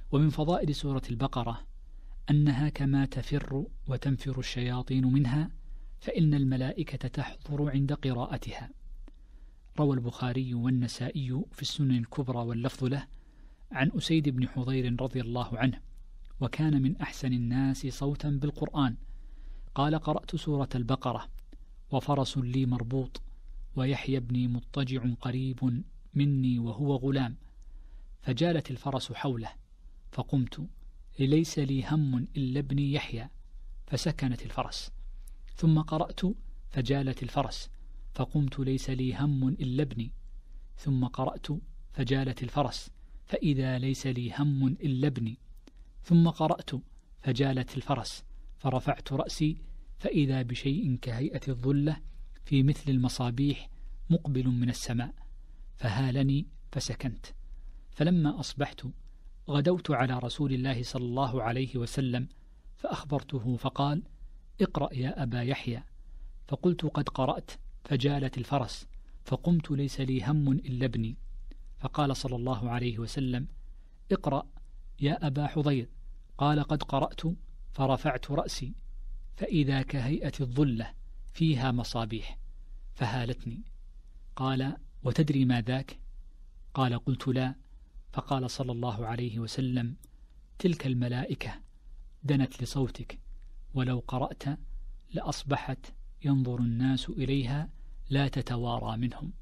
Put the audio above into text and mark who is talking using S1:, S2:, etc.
S1: ومن فضائل سورة البقرة أنها كما تفر وتنفر الشياطين منها فإن الملائكة تحضر عند قراءتها. روى البخاري والنسائي في السنن الكبرى واللفظ له عن أسيد بن حضير رضي الله عنه، وكان من أحسن الناس صوتا بالقرآن، قال: قرأت سورة البقرة وفرس لي مربوط ويحيى بني مضطجع قريب مني وهو غلام، فجالت الفرس حوله فقمت ليس لي هم إلا ابني يحيى، فسكنت الفرس. ثم قرأت فجالت الفرس فقمت ليس لي هم إلا ابني. ثم قرأت فجالت الفرس فإذا ليس لي هم إلا ابني. ثم قرأت فجالت الفرس فرفعت رأسي فإذا بشيء كهيئة الظلة في مثل المصابيح مقبل من السماء، فهالني فسكنت. فلما أصبحت غدوت على رسول الله صلى الله عليه وسلم فأخبرته فقال: اقرأ يا أبا يحيى. فقلت: قد قرأت فجالت الفرس فقمت ليس لي هم إلا ابني. فقال صلى الله عليه وسلم: اقرأ يا أبا حضير. قال: قد قرأت فرفعت رأسي فإذا كهيئة الظلة فيها مصابيح، فهالتني. قال: وتدري ما ذاك؟ قال: قلت: لا. فقال صلى الله عليه وسلم: تلك الملائكة دنت لصوتك، ولو قرأت لأصبحت ينظر الناس إليها لا تتوارى منهم.